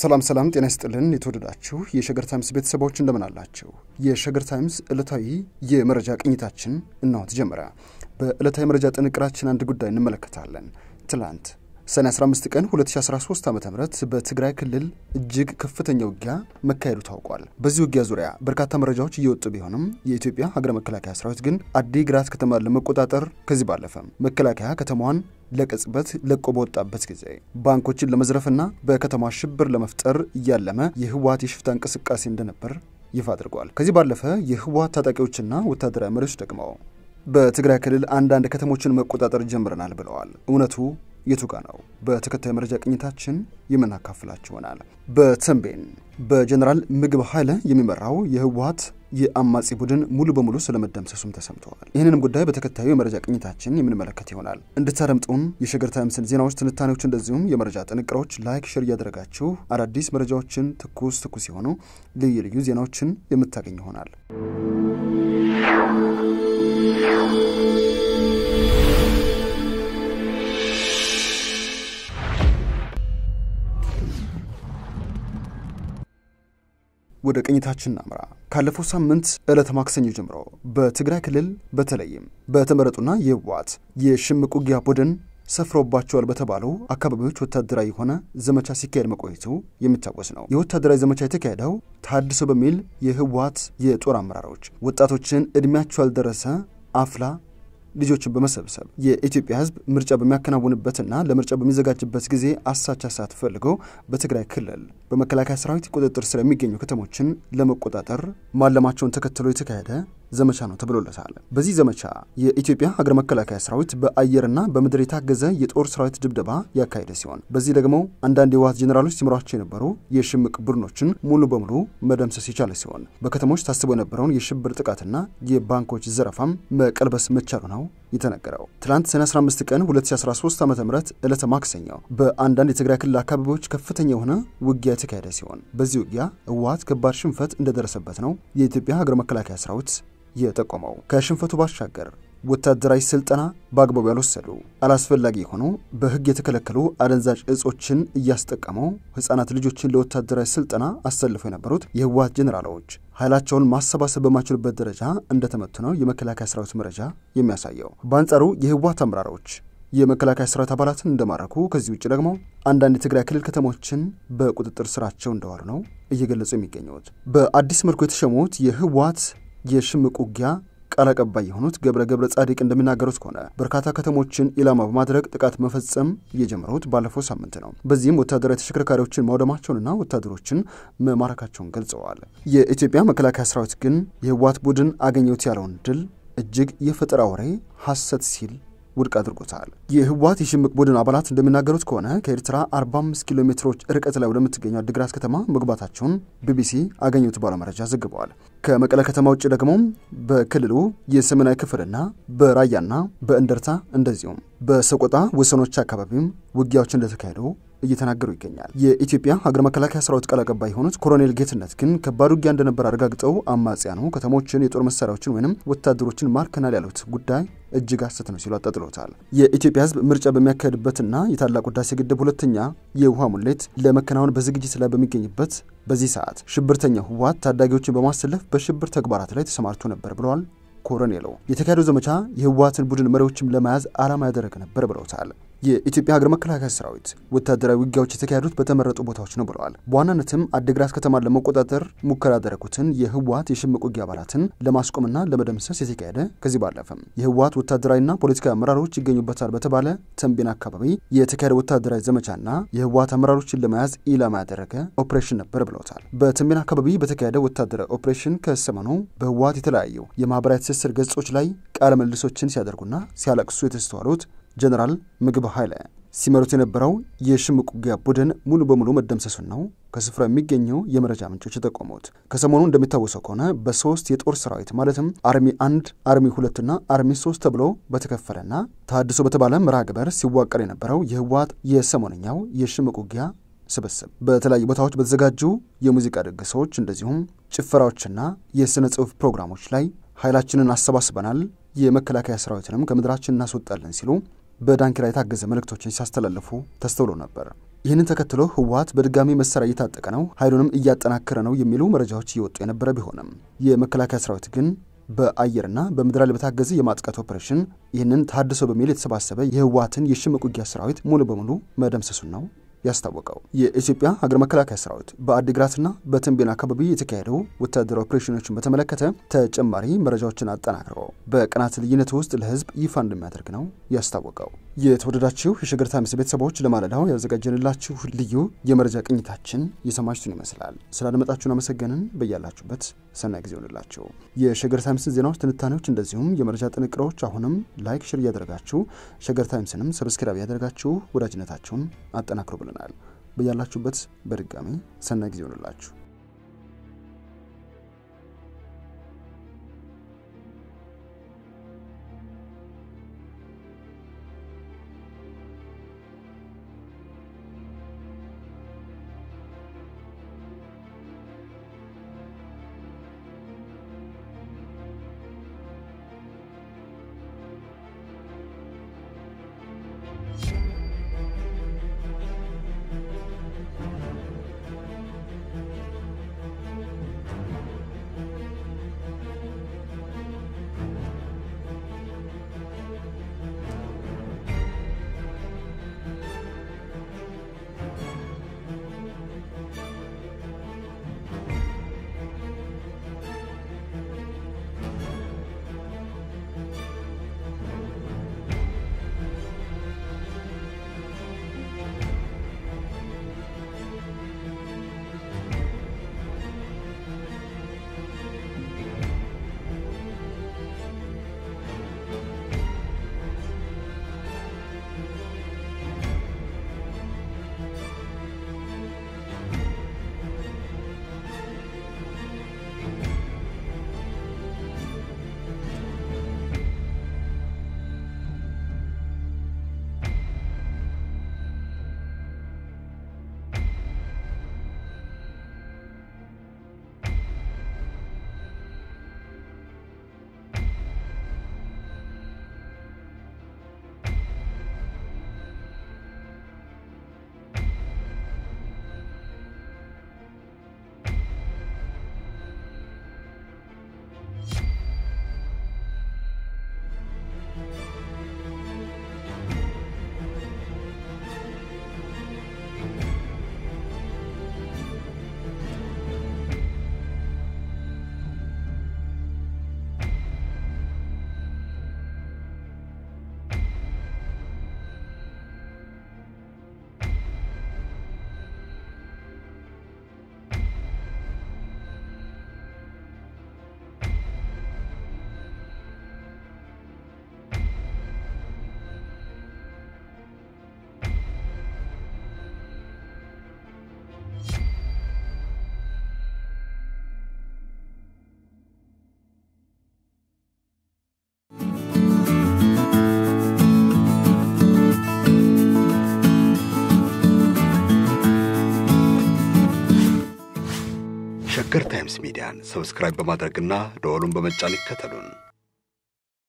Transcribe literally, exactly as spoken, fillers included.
ሰላም ሰላም ጤና ይስጥልን የተወደዳችሁ የሸገር ታይምስ ቤተሰቦች እንደምን አላችሁ? የሸገር ታይምስ ዕለታዊ የመረጃ ቅኝታችን እነሆ ተጀመረ። በዕለታዊ መረጃ ጥንቅራችን አንድ ጉዳይ እንመለከታለን። ትላንት ሰኔ አስራ አምስት ቀን ሁለት ሺህ አስራ ሶስት ዓመተ ምህረት በትግራይ ክልል እጅግ ከፍተኛ ውጊያ መካሄዱ ታውቋል። በዚህ ውጊያ ዙሪያ በርካታ መረጃዎች እየወጡ ቢሆንም የኢትዮጵያ ሀገረ መከላከያ ሰራዊት ግን አዲግራት ከተማን ለመቆጣጠር ከዚህ ባለፈ መከላከያ ከተማዋን ለቅጽበት ለቆ በወጣበት ጊዜ ባንኮችን ለመዝረፍና በከተማ ሽብር ለመፍጠር ያለመ የህወሓት የሽፍታ እንቅስቃሴ እንደነበር ይፋ አድርጓል። ከዚህ ባለፈ የህወሓት ታጣቂዎችና ወታደራዊ መሪዎች ደግሞ በትግራይ ክልል አንዳንድ ከተሞችን መቆጣጠር ጀምረናል ብለዋል። እውነቱ የቱጋ ነው? በተከታይ መረጃ ቅኝታችን የምናካፍላችሁ ይሆናል። በተንቤን በጀነራል ምግብ ኃይለ የሚመራው የህወሓት የአማጺ ቡድን ሙሉ በሙሉ ስለመደምሰሱም ተሰምቷል። ይህንንም ጉዳይ በተከታዩ የመረጃ ቅኝታችን የምንመለከት ይሆናል። እንድታደምጡን የሸገር ታይምስን ዜናዎች፣ ትንታኔዎች እንደዚሁም የመረጃ ጥንቅሮች ላይክ ሼር እያደረጋችሁ አዳዲስ መረጃዎችን ትኩስ ትኩስ የሆኑ ልዩ ልዩ ዜናዎችን የምታገኙ ይሆናል። ወደ ቅኝታችን እናምራ። ካለፈው ሳምንት ዕለተ ማክሰኞ ጀምሮ በትግራይ ክልል በተለይም በተመረጡና የህወሓት የሽምቅ ውጊያ ቡድን ሰፍሮባቸዋል በተባሉ አካባቢዎች ወታደራዊ የሆነ ዘመቻ ሲካሄድ መቆየቱ የሚታወስ ነው። የወታደራዊ ዘመቻ የተካሄደው ታድሶ በሚል የህወሓት የጦር አመራሮች ወጣቶችን እድሜያቸው ያልደረሰ አፍላ ልጆችን በመሰብሰብ የኢትዮጵያ ህዝብ ምርጫ በሚያከናውንበትና ለምርጫ በሚዘጋጅበት ጊዜ አሳቻ ሰዓት ፈልገው በትግራይ ክልል በመከላከያ ሰራዊት ቁጥጥር ስር የሚገኙ ከተሞችን ለመቆጣጠር ማለማቸውን ተከትሎ የተካሄደ ዘመቻ ነው ተብሎለታል። በዚህ ዘመቻ የኢትዮጵያ ሀገረ መከላከያ ሰራዊት በአየርና በምድር የታገዘ የጦር ሰራዊት ድብደባ ያካሄደ ሲሆን በዚህ ደግሞ አንዳንድ የህወሓት ጄኔራሎች ሲመሯቸው የነበሩ የሽምቅ ቡድኖችን ሙሉ በሙሉ መደምሰስ የቻለ ሲሆን በከተሞች ታስቦ የነበረውን የሽብር ጥቃትና የባንኮች ዘረፋም መቀልበስ መቻሉ ነው የተነገረው። ትላንት ሰኔ አስራ አምስት ቀን ሁለት ሺህ አስራ ሶስት ዓመተ ምህረት ዕለተ ማክሰኞ በአንዳንድ የትግራይ ክልል አካባቢዎች ከፍተኛ የሆነ ውጊያ የተካሄደ ሲሆን በዚህ ውጊያ ህወሓት ከባድ ሽንፈት እንደደረሰበት ነው የኢትዮጵያ ሀገረ መከላከያ ሰራዊት የጠቆመው። ከሽንፈቱ ባሻገር ወታደራዊ ስልጠና በአግባቡ ያልወሰዱ አላስፈላጊ የሆኑ በህግ የተከለከሉ አደንዛዥ እጾችን እያስጠቀሙ ህፃናት ልጆችን ለወታደራዊ ስልጠና አሰልፈው የነበሩት የህወሓት ጄኔራሎች ኃይላቸውን ማሰባሰብ በማይችሉበት ደረጃ እንደተመቱ ነው የመከላከያ ሰራዊት መረጃ የሚያሳየው። በአንጻሩ የህወሓት አመራሮች የመከላከያ ሰራዊት አባላትን እንደማረኩ ከዚህ ውጭ ደግሞ አንዳንድ የትግራይ ክልል ከተሞችን በቁጥጥር ስራቸው እንደዋሉ ነው እየገለጹ የሚገኙት። በአዲስ መልኩ የተሸሙት የህወሓት የሽምቅ ውጊያ ቃል አቀባይ የሆኑት ገብረ ገብረ ጻዲቅ እንደሚናገሩት ከሆነ በርካታ ከተሞችን ኢላማ በማድረግ ጥቃት መፈጸም የጀመሩት ባለፈው ሳምንት ነው። በዚህም ወታደራዊ ተሽከርካሪዎችን ማውደማቸውንና ወታደሮችን መማረካቸውን ገልጸዋል። የኢትዮጵያ መከላከያ ሰራዊት ግን የህወሓት ቡድን አገኘሁት ያለውን ድል እጅግ የፈጠራ ወሬ ሐሰት ሲል ውድቅ አድርጎታል። የህወሓት የሽምቅ ቡድን አባላት እንደሚናገሩት ከሆነ ከኤርትራ አርባ አምስት ኪሎ ሜትሮች ርቀት ላይ ወደምትገኘው አዲግራት ከተማ መግባታቸውን ቢቢሲ አገኘሁት ባለው መረጃ ዘግበዋል። ከመቀለ ከተማ ውጭ ደግሞ በክልሉ የሰሜናዊ ክፍልና በራያና በእንደርታ እንደዚሁም በሰቆጣ ወሰኖች አካባቢም ውጊያዎች እንደተካሄዱ እየተናገሩ ይገኛል። የኢትዮጵያ ሀገረ መከላከያ ሰራዊት ቃል አቀባይ የሆኑት ኮሎኔል ጌትነት ግን ከባድ ውጊያ እንደነበር አረጋግጠው አማጺያኑ ከተሞችን የጦር መሳሪያዎችን ወይንም ወታደሮችን ማርከናል ያሉት ጉዳይ እጅግ ሐሰት ነው ሲሉ አጣጥለውታል። የኢትዮጵያ ህዝብ ምርጫ በሚያካሄድበትና የታላቁ ህዳሴ ግድብ ሁለተኛ የውሃ ሙሌት ለመከናወን በዝግጅት ላይ በሚገኝበት በዚህ ሰዓት ሽብርተኛው ህወሓት ታዳጊዎችን በማሰለፍ በሽብር ተግባራት ላይ ተሰማርቶ ነበር ብለዋል ኮሎኔሉ። የተካሄደው ዘመቻ የህወሓትን ቡድን መሪዎችም ለመያዝ ዓላማ ያደረገ ነበር ብለውታል። የኢትዮጵያ ሀገረ መከላከያ ሰራዊት ወታደራዊ ውጊያዎች የተካሄዱት በተመረጡ ቦታዎች ነው ብለዋል። በዋናነትም አዲግራት ከተማን ለመቆጣጠር ሙከራ ያደረጉትን የህወሓት የሽምቅ ውጊያ አባላትን ለማስቆምና ለመደምሰስ የተካሄደ ከዚህ ባለፈም የህወሓት ወታደራዊና ፖለቲካዊ አመራሮች ይገኙበታል በተባለ ተንቤን አካባቢ የተካሄደ ወታደራዊ ዘመቻና የህወሓት አመራሮችን ለመያዝ ኢላማ ያደረገ ኦፕሬሽን ነበር ብለውታል። በተንቤን አካባቢ በተካሄደ ወታደራዊ ኦፕሬሽን ከሰሞኑ በህወሓት የተለያዩ የማህበራዊ ትስስር ገጾች ላይ ቃለ መልሶችን ሲያደርጉና ሲያለቅሱ የተስተዋሉት ጀነራል ምግብ ኃይለ ሲመሩት የነበረው የሽምቅ ውጊያ ቡድን ሙሉ በሙሉ መደምሰሱን ነው ከስፍራ የሚገኙ የመረጃ ምንጮች ተጠቆሙት። ከሰሞኑ እንደሚታወሰው ከሆነ በሶስት የጦር ሰራዊት ማለትም አርሚ አንድ፣ አርሚ ሁለት እና አርሚ ሶስት ተብሎ በተከፈለና ታድሶ በተባለ መርሃ ግብር ሲዋቀር የነበረው የህወሓት የሰሞነኛው የሽምቅ ውጊያ ስብስብ በተለያዩ ቦታዎች በተዘጋጁ የሙዚቃ ድግሶች እንደዚሁም ጭፈራዎችና የስነ ጽሑፍ ፕሮግራሞች ላይ ኃይላችንን አሰባስበናል፣ የመከላከያ ሰራዊትንም ከምድራችን እናስወጣለን ሲሉ በዳንኪራ የታገዘ መልእክቶችን ሲያስተላልፉ ተስተውሎ ነበር። ይህንን ተከትሎ ህወሓት በድጋሚ መሳሪያ እየታጠቀ ነው ኃይሉንም እያጠናከረ ነው የሚሉ መረጃዎች እየወጡ የነበረ ቢሆንም የመከላከያ ሰራዊት ግን በአየርና በምድር ላይ በታገዘ የማጥቃት ኦፕሬሽን ይህንን ታድሶ በሚል የተሰባሰበ የህወሓትን የሽምቅ ውጊያ ሰራዊት ሙሉ በሙሉ መደምሰሱን ነው ያስታወቀው። የኢትዮጵያ ሀገር መከላከያ ሰራዊት በአዲግራትና በተንቤን አካባቢ የተካሄደው ወታደራዊ ኦፕሬሽኖችን በተመለከተ ተጨማሪ መረጃዎችን አጠናክሮ በቀናት ልዩነት ውስጥ ለህዝብ ይፋ እንደሚያደርግ ነው ያስታወቀው። የተወደዳችሁ የሸገር ታይምስ ቤተሰቦች ለማለዳው ያዘጋጀንላችሁ ልዩ የመረጃ ቅኝታችን የሰማችሁትን ይመስላል። ስላደመጣችሁን አመሰግነን። በያላችሁበት ሰናይ ጊዜ ይሁንላችሁ። የሸገር ታይምስ ዜናዎች፣ ትንታኔዎች እንደዚሁም የመረጃ ጥንቅሮች አሁንም ላይክ ሼር ያደርጋችሁ ሸገር ታይምስንም ሰብስክራይብ ያደርጋችሁ ወዳጅነታችሁን አጠናክሩ ብለናል። በያላችሁበት በድጋሚ ሰናይ ጊዜ ይሁንላችሁ። ሸገር ታይምስ ሚዲያን ሰብስክራይብ በማድረግና ደወሉን በመጫን ይከተሉን።